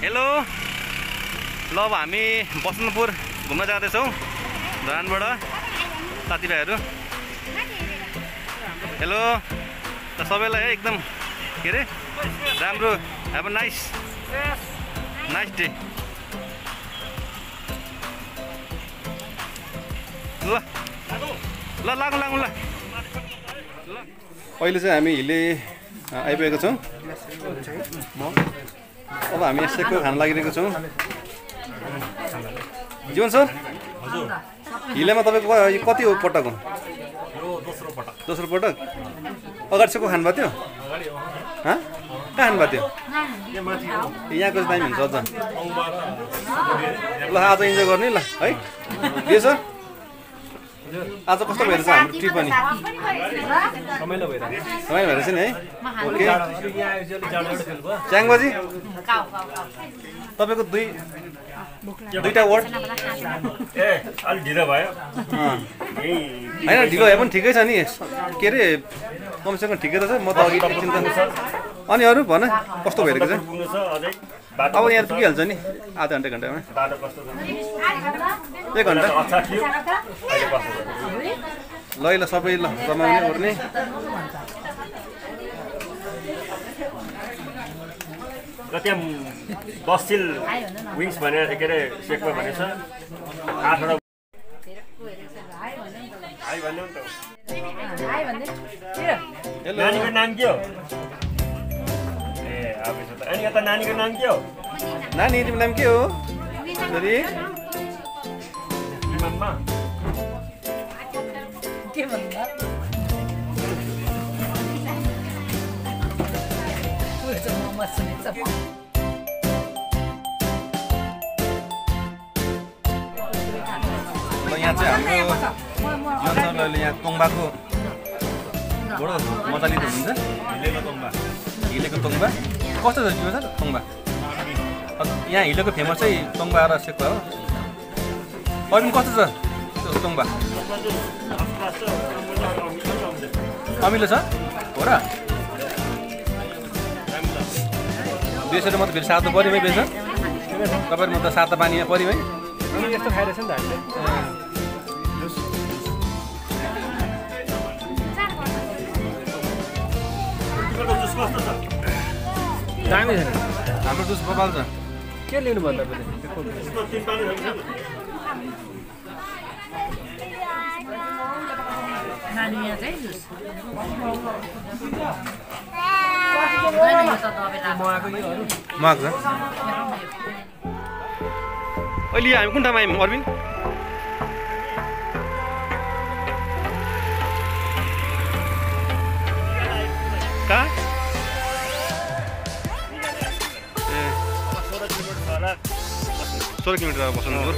Hello ल अब हामी बसन्तपुर घुम्न जाँदैछौँ धरानबाट साथीभाइहरू। हेलो त सबैलाई एकदम के अरे राम्रो हेभ अ नाइस डे। ल ल लागौँ लागौँ ल। अहिले चाहिँ हामी हिले आइपुगेको छौँ। अब हामी यसैको खान लागिरहेको छौँ। जीवन सर हिलेमा तपाईँको कति हो पटक हो? दोस्रो पटक। अगाडि चाहिँ को खानुभएको थियो? कहाँ खानुभएको थियो? यहाँको चाहिँ दामी हुन्छ अझ। ल आज इन्जोय गर्ने ल है के सर? आज कस्तो भइरहेछ हाम्रो ट्रिप पनि? रमाइलो भइरहेछ नि है। ओके च्याङबाजी तपाईँको दुईवटा वर्ड अलिक ढिलो भयो होइन ढिलो भए पनि ठिकै छ नि के अरे कमसेकम ठिकै त छ। म त अघि चिन्ता अनि अरू भन कस्तो भइरहेको छ? अब यहाँ पुगिहाल्छ नि आधा घन्टामा 1 घन्टा ल ल सबै ल रमाउने ओर्ने। र त्यहाँ बस्टिल विङ्स भनेर के अरे सेकमा भनेछ 8वटा नानीको नाम के हो? ए अनि यता नानीको नाम के हो? नानी तिम्रो नाम के हो? छोरी मम्मा के भन्दा मम्मा सुनेछ। यहाँ चाहिँ हाम्रो जनसरले यहाँ तोङ्बाको बडो मजा लिँदै हुनुहुन्छ। हिलेको तोङ्बा कस्तो छ जीवन सर? तोङ्बा यहाँ हिलेको फेमस चाहिँ तोङ्बा र सेक्वा हो। अरू कस्तो छ त्यो तोङ्बा? अमिलो छ हो र? बेसेर म त फेरि सातो पऱ्यो है बेसर तपाईँहरू म त सातो पानीमा पऱ्यो है। यस्तो खाइरहेछ नि त हामीले। दामी छ नि हाम्रो जुस बबाल छ। के लिनु भन्दा पनि नानी यहाँ चाहिँ जुस मगाएको छ। अहिले हामी कुन ठाउँमा आयौँ अरविन्द? कहाँ? 16 किलोमिटर बसन्तपुर।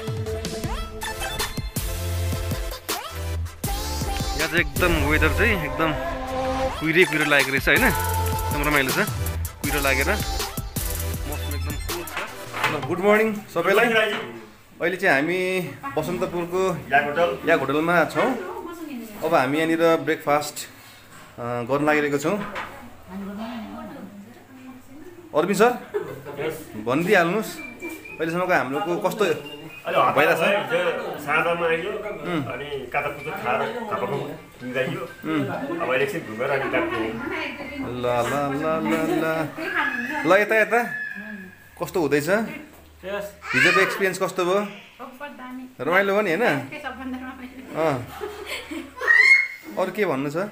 यहाँ चाहिँ एकदम वेदर चाहिँ एकदम कुहिरो लागेको रहेछ होइन। एकदम रमाइलो छ कुहिरो लागेर मौसम एकदम कुल छ। गुड मर्निङ सबैलाई। अहिले चाहिँ हामी बसन्तपुरको या होटलमा छौँ। अब हामी यहाँनिर ब्रेकफास्ट गर्न लागिरहेको छौँ। अरविन्द सर भनिदिइहाल्नुहोस् अहिलेसम्मको हाम्रोको कस्तो भइरहेछ? साँझमा आइयो अनि काताकुतो खाएर थापाको मिलाइयो। अब एकछिन घुमेर अनि ल ल ल ल ल ल यता कस्तो हुँदैछ? हिजोको एक्सपिरियन्स कस्तो भयो? रमाइलो भयो नि होइन? अरू के भन्नु छ?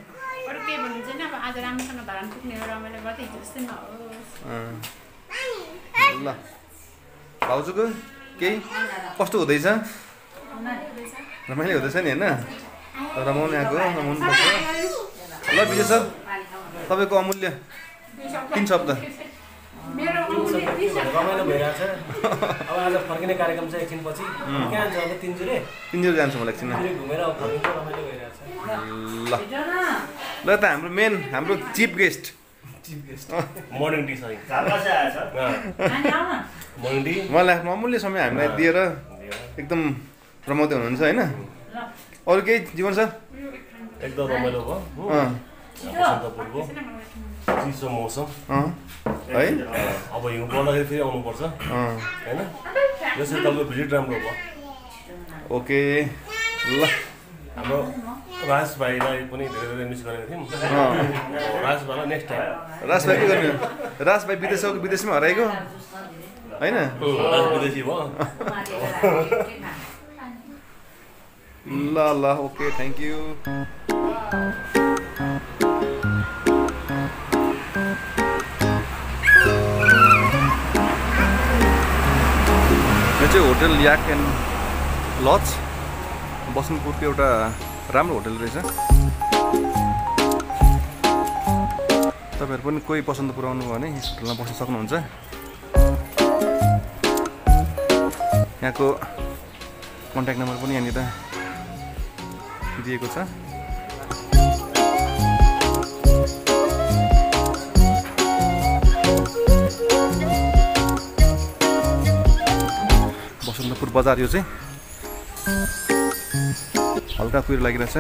ल भाउजूको केही कस्तो हुँदैछ? रमाइलो हुँदैछ नि होइन? रमाउनु आएको रमाउनु पर्छ। ल विजय सर तपाईँको अमूल्य 3 शब्द। रमाइलो भइरहेछ। अब आज फर्किने कार्यक्रम छ एकछिनपछि। कहाँ जान्छ अब? तिनजुर जान्छु मलाई एकछिन घुमेर फर्किन्छ। रमाइलो भइरहेछ। ल ल त हाम्रो चिफ गेस्ट मर्निङ टी सही मर्निङ टी मलाई आफ्नो अमूल्य समय हामीलाई दिएर एकदम रमाउँदै हुनुहुन्छ होइन? अरू केही जीवन सर? एकदम रमाइलो भयो। बसन्तपुरको चिसो मौसम है अब हिउँ पर्दाखेरि फेरि आउनुपर्छ होइन यसरी तपाईँको भिजिट राम्रो भयो ओके ल हाम्रो राज भाइलाई पनि धेरै धेरै मिस गरेको थियौँ राज भाइलाई नेक्स्ट टाइम राज भाइ के गर्नु राज भाइ विदेशमा हराएको होइन विदेशी भयो ल ल ओके थ्याङ्क यू यो चाहिँ होटल याक एन्ड लज बसन्तपुरको एउटा राम्रो होटल रहेछ तपाईँहरू पनि कोही बसन्तपुर आउनु भयो भने यस होटलमा बस्न सक्नुहुन्छ यहाँको कन्ट्याक्ट नम्बर पनि यहाँनिर दिएको छ बसन्तपुर बजार यो चाहिँ हल्का कुहिरो लागिरहेछ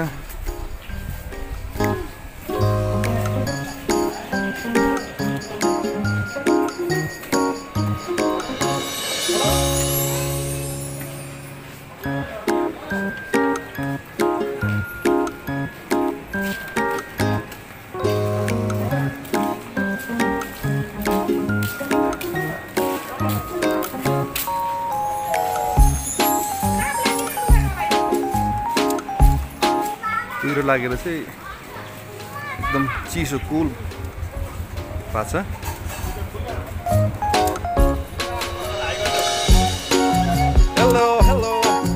कुहिरो लागेर चाहिँ एकदम चिसो कुल भएको छ हेलो हेलो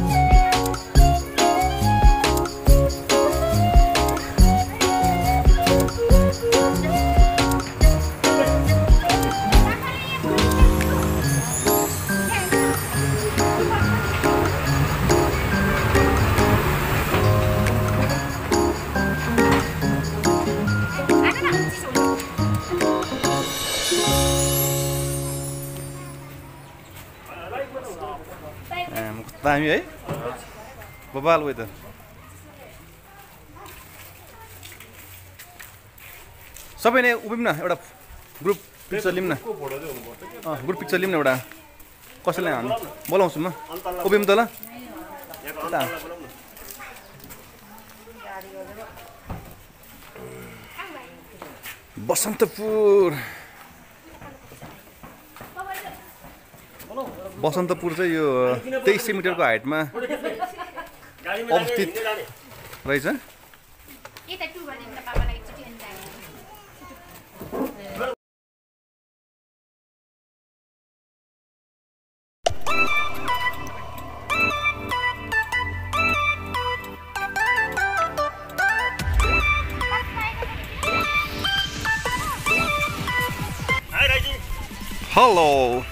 दामी है बबाल वेदर सबै नै उभिम न एउटा ग्रुप पिक्चर लिऊँ न ग्रुप पिक्चर लिऊँ न एउटा कसैलाई हामी बोलाउँछु म उभिम त ल बसन्तपुर चाहिँ यो 2300 मिटरको हाइटमा अवस्थित रहेछ हेलो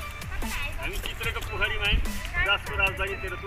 राजधानी तेह्रथुम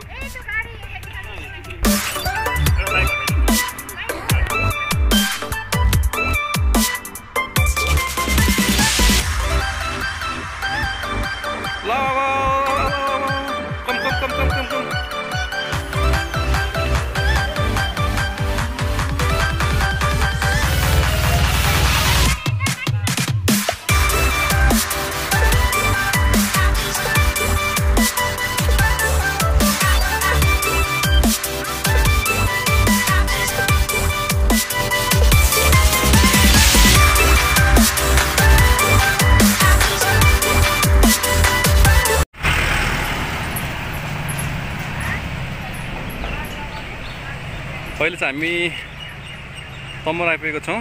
अहिले चाहिँ हामी तमर आइपुगेको छौँ।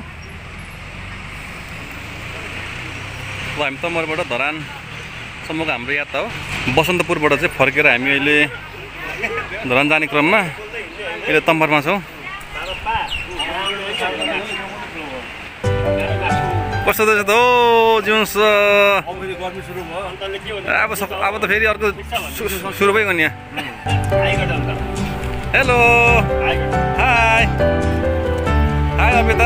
अब हामी तमरबाट धरानसम्मको हाम्रो यात्रा हो। बसन्तपुरबाट चाहिँ फर्केर हामी अहिले धरान जाने क्रममा अहिले तमरमा छौँ। कस्तो छ त जीवन अब त फेरि अर्को सुरु भइगयो नि। हेलो हाई हाई अपेता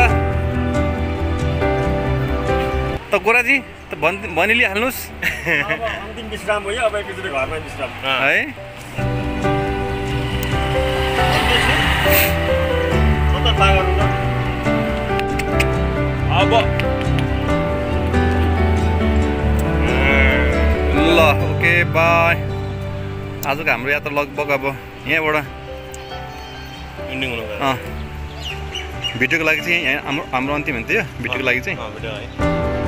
त गोराजी त भनिलिहाल्नुहोस्। अन्तिम विश्राम भयो, अब एकचोटि घरमा विश्राम है। अब ल ओके बाई। आजको हाम्रो यात्रा लगभग अब यहाँबाट इन्डिङ हुनु भिडियोको लागि चाहिँ यहाँ हाम्रो अन्तिम हुन्थ्यो भिडियोको लागि चाहिँ है